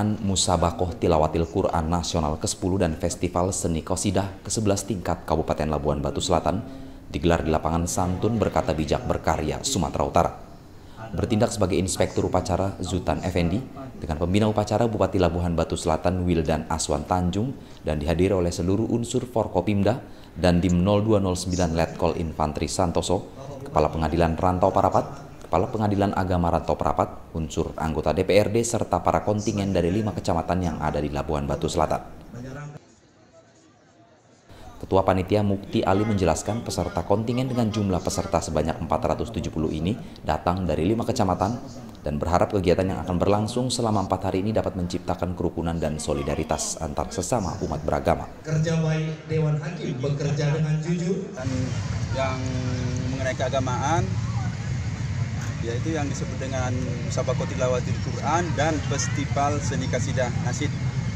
pelaksanaan Musabakoh Tilawatil Quran Nasional ke-10 dan Festival Seni Qasidah ke-11 tingkat Kabupaten Labuan Batu Selatan digelar di lapangan Santun Berkata Bijak Berkarya, Sumatera Utara. Bertindak sebagai Inspektur Upacara Zutan Effendi dengan pembina upacara Bupati Labuhan Batu Selatan Wildan Aswan Tanjung dan dihadiri oleh seluruh unsur Forkopimda dan Dim 0209 Letkol Infantri Santoso, Kepala Pengadilan Rantau Parapat, Kepala Pengadilan Agama Rantau Parapat, unsur anggota DPRD, serta para kontingen dari 5 kecamatan yang ada di Labuhan Batu Selatan. Ketua Panitia Mukti Ali menjelaskan peserta kontingen dengan jumlah peserta sebanyak 470 ini datang dari 5 kecamatan dan berharap kegiatan yang akan berlangsung selama 4 hari ini dapat menciptakan kerukunan dan solidaritas antar sesama umat beragama. Kerja baik Dewan Hakim bekerja dengan jujur dan yang mengenai keagamaan, yaitu yang disebut dengan Musabakoh Tilawatil Quran dan Festival Seni Qasidah Nasyid.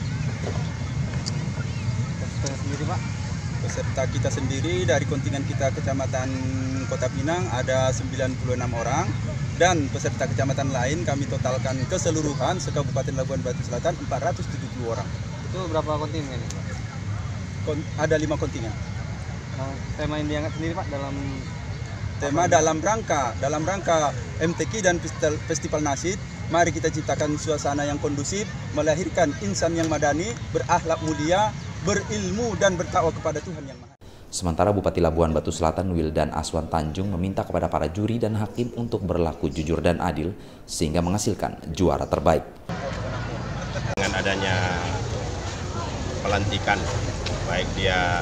Peserta sendiri, Pak? Peserta kita sendiri dari kontingen kita Kecamatan Kota Pinang ada 96 orang dan peserta kecamatan lain kami totalkan keseluruhan se-Kabupaten Labuan Batu Selatan 470 orang. Itu berapa kontingen, Pak? Ada 5 kontingen. Tema yang diangkat sendiri, Pak, dalam tema dalam rangka MTQ dan Festival Nasyid, mari kita ciptakan suasana yang kondusif, melahirkan insan yang madani, berakhlak mulia, berilmu dan bertakwa kepada Tuhan Yang Maha. Sementara Bupati Labuan Batu Selatan Wildan Aswan Tanjung meminta kepada para juri dan hakim untuk berlaku jujur dan adil sehingga menghasilkan juara terbaik. Dengan adanya pelantikan, baik dia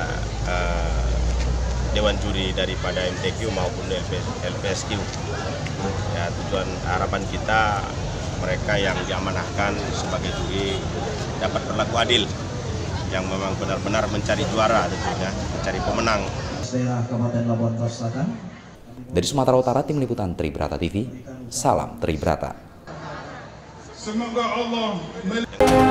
Dewan Juri daripada MTQ maupun LPSQ. Ya, tujuan harapan kita mereka yang diamanahkan sebagai juri dapat berlaku adil, yang memang benar-benar mencari juara tentunya, mencari pemenang. Dari Sumatera Utara, Tim Liputan Tribrata TV, salam Tribrata. Semoga Allah